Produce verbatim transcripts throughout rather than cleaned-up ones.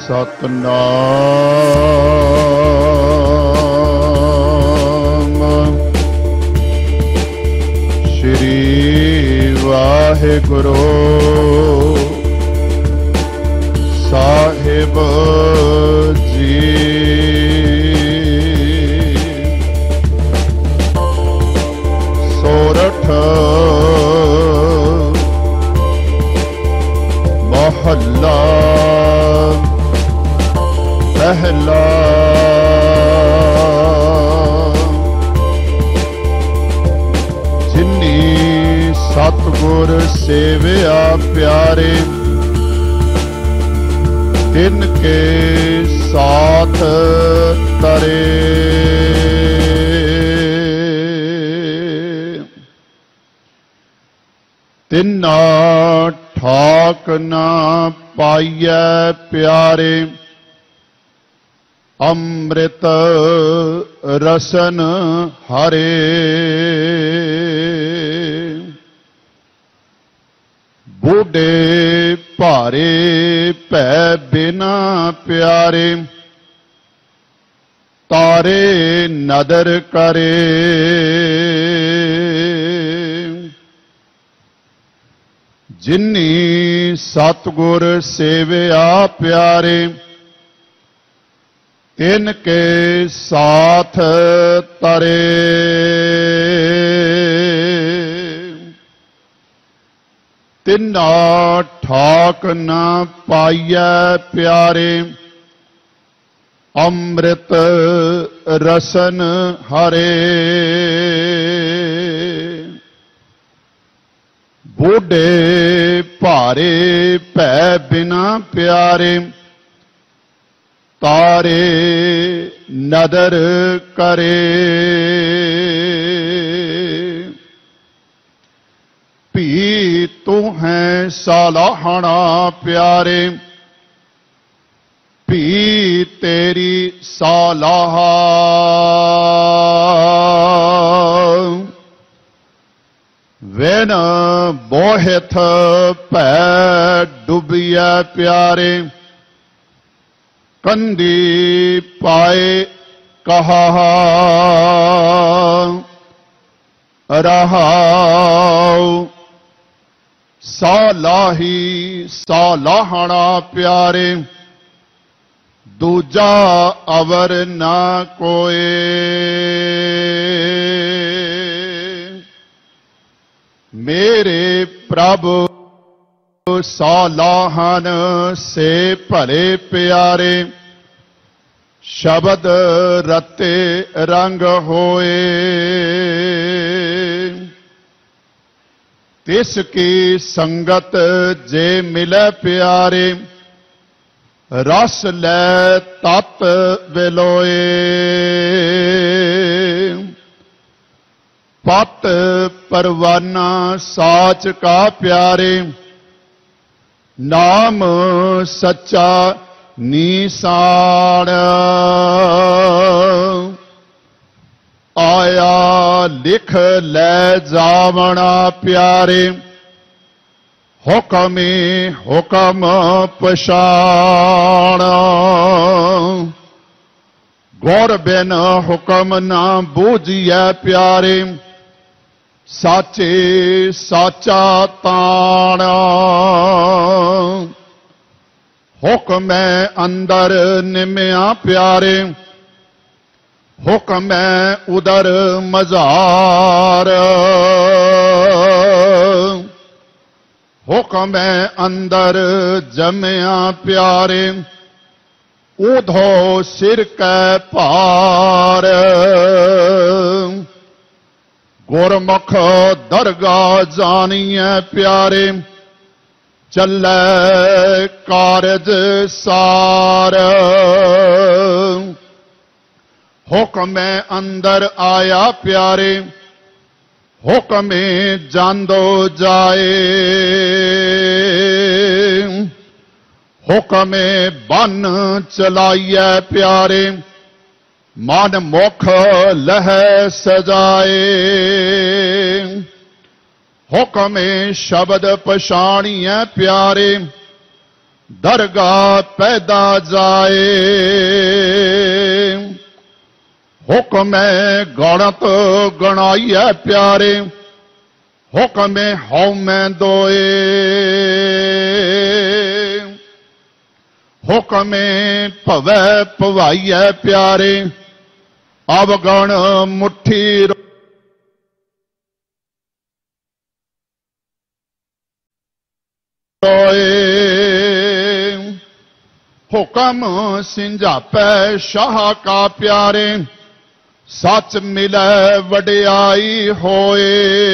सतनाम श्री वाहिगुरु साहिब जी। सोरठ महला पहला जिन्नी सतगुर सेविया प्यारे तिनके साथ तरे। तिन्ना ठाक ना पाइयै प्यारे अमृत रसन हरे। बूढ़े भारे भै बिना प्यारे तारे नदर करे। जिन्नी सतगुर सेविया प्यारे तिनके साथ तरे। तिन्ना ठाक न पाइयै प्यारे अमृत रसन हरे। बूढ़े भारे भै बिना प्यारे तारे नदर करे। भी तू है सालाहना प्यारे भी तेरी सालाहा। वेन बोहिथ भै डुबिया प्यारे कंदी पाए कहा रहाओ। सालाही सालाहना प्यारे दूजा अवर ना कोए। मेरे प्रभु सालाहन से भले प्यारे शब्द रते रंग होए। तिसकी संगत जे मिले प्यारे रस लै तत विलोए। पत परवाना साच का प्यारे नाम सच्चा नीसाण। आया लिख ले जावना प्यारे हुक्मे हुकम पछाण। गुर बिन हुकम ना बूझिए प्यारे साचे साचा ताण। हुक्म अंदर निमिया प्यारे हुक्म उदर मजार। हुक्म अंदर जमिया प्यारे उधो सिर कै भार। गुरमुख दरगाह जानिए प्यारे चलै कारज सार। हुक्म अंदर आया प्यारे हुक्म जांदो जाए। हुक्म बन चलाइए प्यारे मन मुख लह सजाए। हुक्म शब्द पछाणिए प्यारे दरगाह पैदा जाए। हुक्म गणत गणाइए प्यारे, हुक्म हौ में दोए। हुक्म भवै भवाइए प्यारे, अवगण मुट्ठी रोए। हुक्म सिंझापै शाह का प्यारे, सच मिलै वडियाई होए।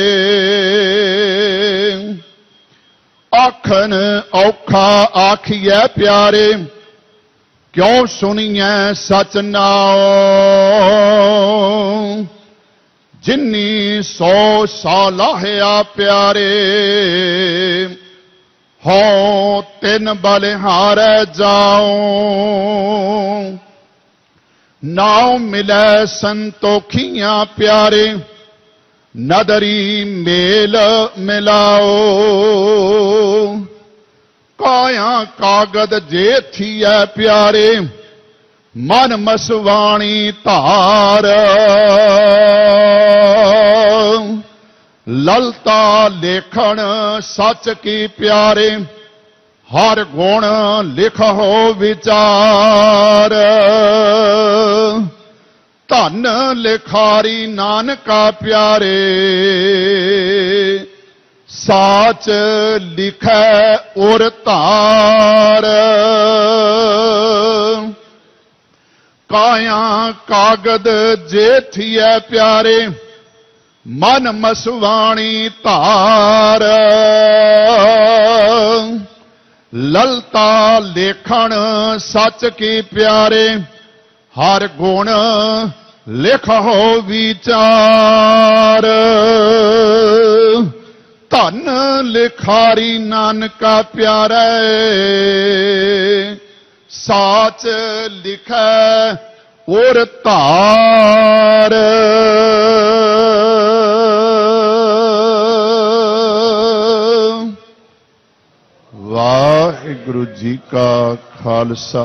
आखन औखा आखिए प्यारे, क्यों सुनिए सच नाओ। जिन्नी सौ सालाहिया प्यारे, हो तिन बलिहार जाओ। नाव मिलै संतोखियां प्यारे, नदरी मेल मिलाओ। काया कागद जे थिया प्यारे, मन मसवाणी धार। ललता लेखन सच की प्यारे, हर गुण लिखो विचार। धन लिखारी नानका प्यारे, साच लिखै उर धार। काया कागद जे थिए प्यारे, मन मसवाणी धार। ललता लेखन सच की प्यारे, हर गुण लिखो विचार। धन लिखारी नानका प्यारे, साच लिखै उर धार। वाहिगुरु जी का खालसा,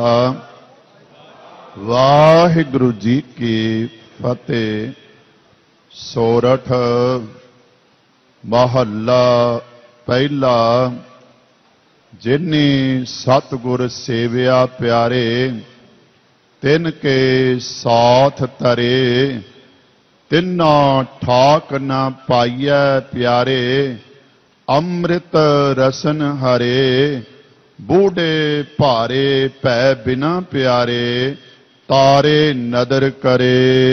वाहिगुरु जी की फतेह। सोरठ महला पहला। जिन्नी सतगुर सेविया प्यारे, तिन के साथ तरे। तिन्ना ठाक न पाइय प्यारे, अमृत रसन हरे। बूढ़े भारे पै बिना प्यारे, तारे नदर करे।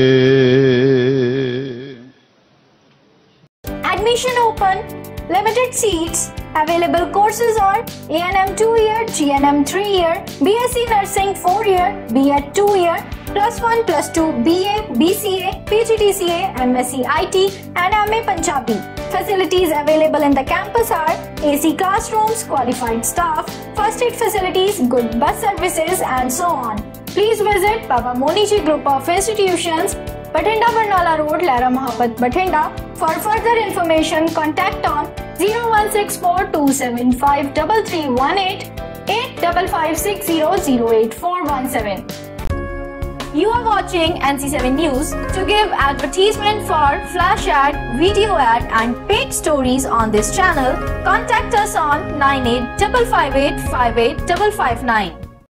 Admission open, limited seats, available courses are A N M two year, G N M three year, B S c Nursing four year, B Ed two year, plus one, plus two, B A, B C A, P G D C A, M S c I T and M A Punjabi. Facilities available in the campus are A C classrooms, qualified staff, first aid facilities, good bus services and so on. Please visit Baba Budha Ji Group of Institutions, Bathinda Barnala Road, Lehra Mohabbat, Bathinda. For further information, contact on zero one six four two seven five three three one eight, eight five five six zero zero eight four one seven. You are watching N C seven News. To give advertisement for flash ad, video ad and paid stories on this channel, contact us on nine eight five five eight five eight five five nine.